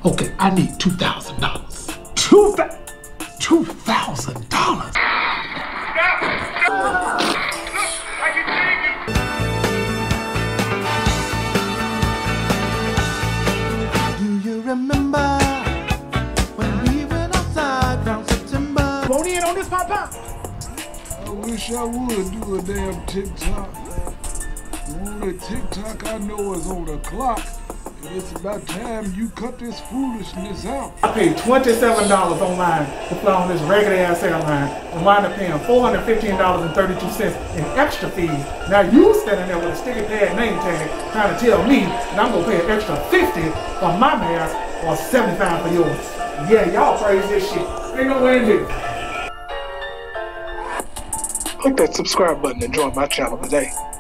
Okay, I need $2,000. $2,000? Remember when we went outside around September? Won't in on this, Papa? I wish I would do a damn TikTok. The only TikTok I know is on the clock. And it's about time you cut this foolishness out. I paid $27 online to fly on this ragged ass airline and wind up paying $415.32 in extra fees. Now you standing there with a sticky pad name tag trying to tell me that I'm gonna pay an extra $50 for my mask or $75 for yours. Yeah, y'all praise this shit. Ain't no way in here. Click that subscribe button and join my channel today.